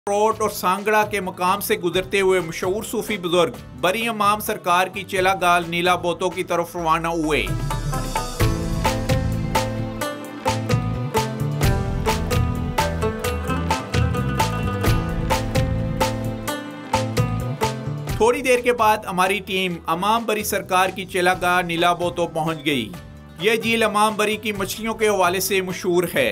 Road और सांगड़ा के मकाम से गुजरते हुए मशहूर सूफी बुजुर्ग बरी इमाम सरकार की चेलागाल नीला बोतों की तरफ रवाना हुए। थोड़ी देर के बाद हमारी टीम इमाम बरी सरकार की चेलागाह नीला बोतों पहुंच गई। यह झील इमाम बरी की मछलियों के हवाले से मशहूर है।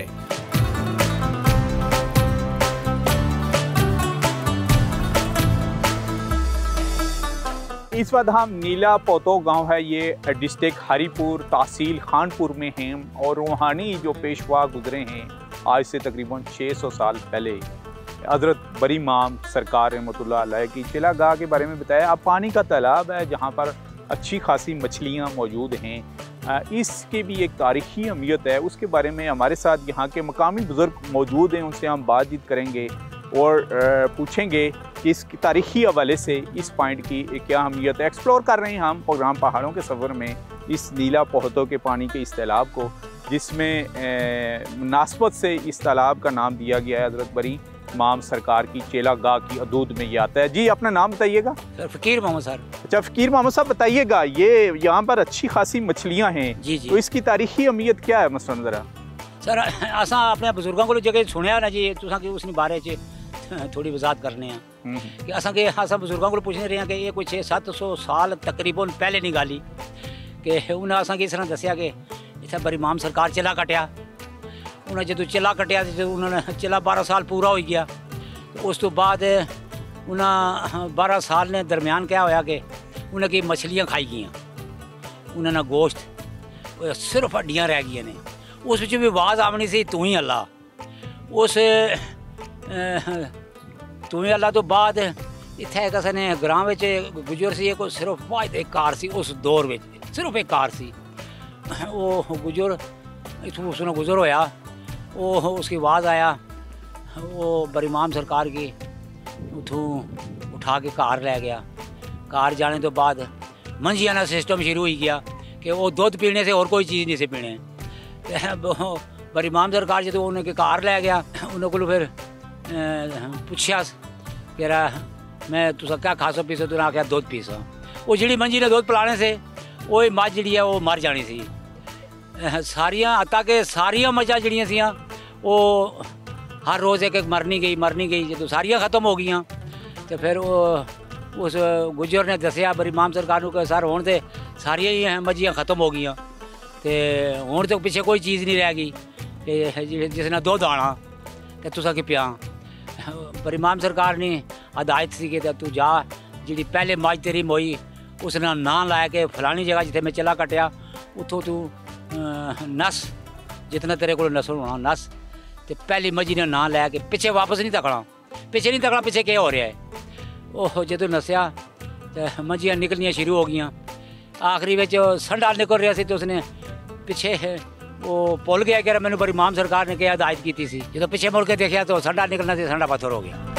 इस वक्त हम नीला पोतो गांव है, ये डिस्ट्रिक्ट हरीपुर तहसील खानपुर में हैं और रूहानी जो पेशवा गुजरे हैं आज से तकरीबन 600 साल पहले हज़रत बरी इमाम सरकार रहमतुल्लाह अलैह की चेलागाह के बारे में बताया। अब पानी का तालाब है जहाँ पर अच्छी खासी मछलियाँ मौजूद हैं। इसकी भी एक तारीख़ी अहमियत है, उसके बारे में हमारे साथ यहाँ के मकामी बुज़ुर्ग मौजूद हैं, उनसे हम बातचीत करेंगे और पूछेंगे कि इस तारीख़ी हवाले से इस पॉइंट की क्या अहमियत है। एक्सप्लोर कर रहे हैं हम प्रोग्राम पहाड़ों के सफ़र में इस नीला पोहतों के पानी के इस तालाब को, जिसमें मुनासबत से इस तालाब का नाम दिया गया है हज़रत बरी इमाम सरकार की चेलागाह की हदूद में ये आता है। जी अपना नाम बताइएगा। सर फ़कीर मोहम्मद सर। अच्छा फ़कीर मोहम्मद साहब, बताइएगा ये यहाँ पर अच्छी खासी मछलियाँ हैं जी जी, तो इसकी तारीख़ी अहमियत क्या है मसलन ज़रा? सर असा अपने बुजुर्गों को जगह सुनिया ना जी, तुसा कि उसने बारे च थोड़ी वजात करने हैं कि असा बुजुर्गों को पूछने रहे हैं कि ये कोई 600-700 साल तकरीबन पहले निकाली कि उन्हें असा इस तरह दसिया कि इतना बरी इमाम सरकार चला कटिया। उन्हें जो चला कटिया तो उन्होंने चला 12 साल पूरा हो गया। तो उस तो बाद उन्हें 12 साल ने दरम्यान क्या होया कि उन्हें की मछलियाँ खाई गई, उन्होंने गोश्त सिर्फ हड्डियाँ रह गई ने। उस भी आवाज़ आनी सी तू ही अल्लाह, उस तू ही अल्लाह तो बाद इत्थे एक असने ग्राम में गुजर सी कोई सिर्फ वाहिद एक कार सी, उस दौर में सिर्फ एक कार सी। वो गुजर इतों उसने गुजर होया, वो उसकी आवाज़ आया, वो बरी इमाम सरकार की उठों उठा के कार ले गया। कार जाने तो बाद मंजिया ना सिस्टम शुरू हो गया कि वो दूध पीने से और कोई चीज़ नहीं से पीने। बरी इमाम सरकार जो उन्हें कार ले गया, उन्होंने को फिर पूछा कि मैं तुसा क्या खासो पीसो, तुने आख्या दूध पीसो। वो जी मंजी ने दूध पिलाने से वो मझ जी है वो मर जानी सी। सारिया अता के सारिया मझा जड़ियाँ सी वो हर रोज़ एक एक मरनी गई जो सारिया ख़त्म हो गई। तो फिर वो उस गुजर ने दसिया बरी इमाम सरकार को सर होने से सारिया ही मझियाँ ख़त्म हो गई, तो हूँ तो पिछे कोई चीज़ नहीं रह गई कि जिसने दूध आना तो तुसा कि पिया। पर इमाम सरकार ने हदायत सी कि तू जा जी पहले मझ तेरी मोई उसने नाम लाया कि फलानी जगह जिथे मैं चला कटिया उतों तू नस जितना तेरे को नस्ल होना नस। तो पहली मझी ने नाम लाया कि पिछे वापस नहीं तकना, पिछे क्या हो रहा है। ओह जो नसया तो मझियाँ निकलनियाँ शुरू हो गई। आखिरी में संडा निकल रहा सी तो उसने पिछे वो भुल गया कि मैंने बरी इमाम सरकार ने क्या हदायत की थी। जो पिछे मुड़ के देखा तो संडा निकलना से संडा पत्थर हो गया।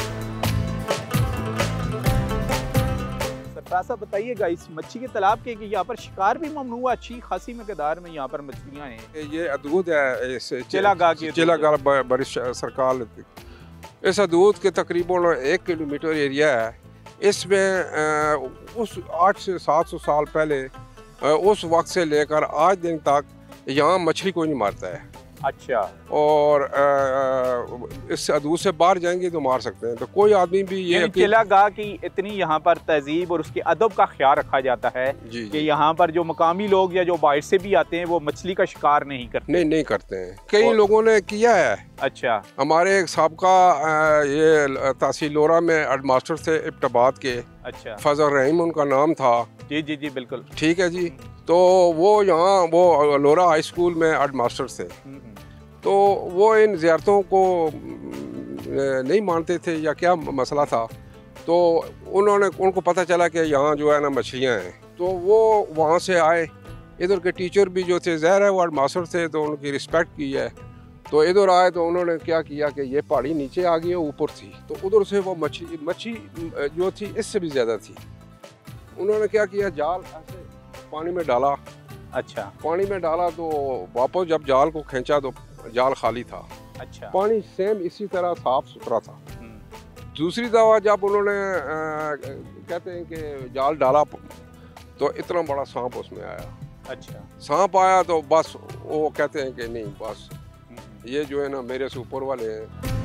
सरफराज बताइएगा इस मच्छी के तालाब के यहाँ पर शिकार भी ममनूआ, अच्छी खासी मकदार में यहाँ पर मछलियाँ हैं। ये हदूद है चेलागाह बरी सरकार। इस हदूद के तकरीबन 1 किलोमीटर एरिया है। इसमें उस 800 से 700 साल पहले उस वक्त से लेकर आज दिन तक यहाँ मछली कोई नहीं मारता है। अच्छा। और इस हदूद से बाहर जाएंगे तो मार सकते हैं। तो कोई आदमी भी ये चेलागाह की इतनी यहाँ पर तहजीब और उसके अदब का ख्याल रखा जाता है कि यहाँ पर जो मकामी लोग या जो बाहर से भी आते हैं वो मछली का शिकार नहीं करते। नहीं करते हैं। कई लोगों ने किया है। अच्छा। हमारे एक साबका ये तहसील लोरा में हेड मास्टर थे इब्टाबाद के। अच्छा। फजल रहीम उनका नाम था। जी जी जी बिल्कुल ठीक है जी। तो वो यहाँ वो लोरा हाई स्कूल में हेड मास्टर थे। तो वो इन ज़ियारतों को नहीं मानते थे या क्या मसला था, तो उनको पता चला कि यहाँ जो है ना मछलियाँ हैं। तो वो वहाँ से आए, इधर के टीचर भी जो थे ज़ाहिर है वो हेड मास्टर थे तो उनकी रिस्पेक्ट की है। तो इधर आए तो उन्होंने क्या किया कि ये पहाड़ी नीचे आ गई है, ऊपर थी, तो उधर से वो मच्छी जो थी इससे भी ज़्यादा थी। उन्होंने क्या किया, जाल ऐसे पानी में डाला। अच्छा। पानी में डाला तो वापस जब जाल को खींचा तो जाल खाली था। अच्छा। पानी सेम इसी तरह साफ सुथरा था। दूसरी दफ़ा जब उन्होंने कहते हैं कि जाल डाला तो इतना बड़ा सांप उसमें आया। अच्छा। सांप आया तो बस वो कहते हैं कि नहीं बस ये जो है ना मेरे से ऊपर वाले हैं।